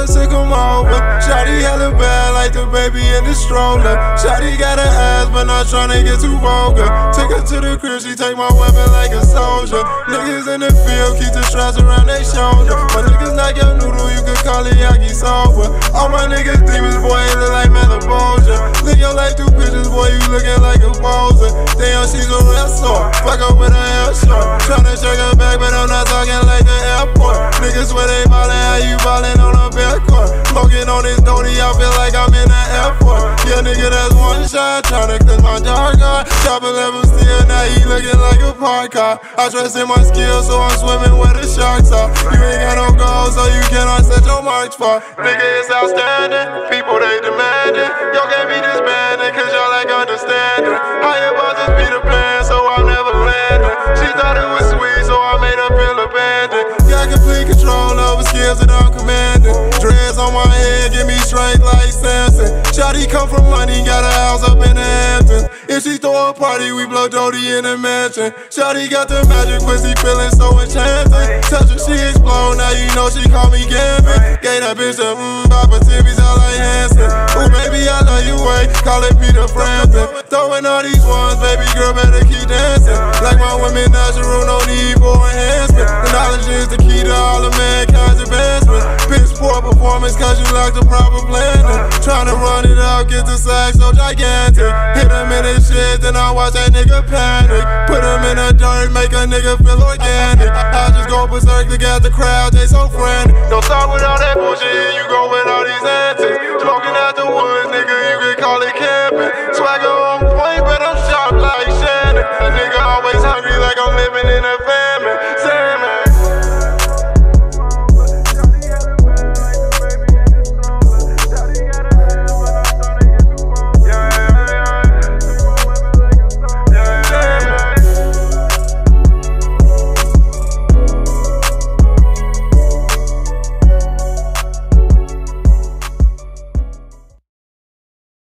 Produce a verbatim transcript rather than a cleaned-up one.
I took him over. Shawty hella bad like the baby in the stroller. Shawty got an ass, but not tryna get too vulgar. Took her to the crib, she take my weapon like a soldier. Niggas in the field, keep the straps around their shoulder. My niggas knock your noodle, you can call it Yaki sober. All my niggas demons, boy, it look like Metabosia. Lick your life through pictures, boy, you looking like a poser. Damn, she's a real star. Fuck up with her hair short. Tryna shake her back, but I'm not talking like the airport. Niggas swear they ballin', how you ballin' on a backcourt? Smoking on this Dodie, I feel like I'm in the airport. Yeah, nigga, that's one shot. Tryna cleanse my dark eye. Chopping level still, now he looking like a park car. I trust in my skills, so I'm swimming where the sharks are. You ain't got no goals, so you cannot set your marks for. Nigga, it's outstanding. People, they demanding. Y'all can't be disbanded, cause y'all like understanding. Higher bosses be the plan, so I'm never landing. She thought it was sweet, so I made her feel abandoned. Got complete control over skills that I'm commanding. Dreads on my head, give me strength like Samson. Shawty come from money, got a house up in the Hamptons. If she throw a party, we blow Dodie in the mansion. Shawty got the magic pussy, feeling so enchanting. Touch her, she explode, now you know she call me Gambit. Gave that bitch a mmm, Papa Timmy's all like Hanson. Ooh, baby, I love you, wait, call it Peter Frampton. Throwing all these ones, baby girl, better keep dancing. Like my women natural, no need for enhancement. The knowledge is the key to all of mankind's advancement. Piss poor performance, cause you lack the proper planning. Tryna run it out, get the sack so gigantic. Hit him in his shit, then I watch that nigga panic. Put him in the dirt, make a nigga feel organic. I just go berserk to get the crowd, they so frantic. Don't start with all that bullshit, you go with all these antics. Smoking out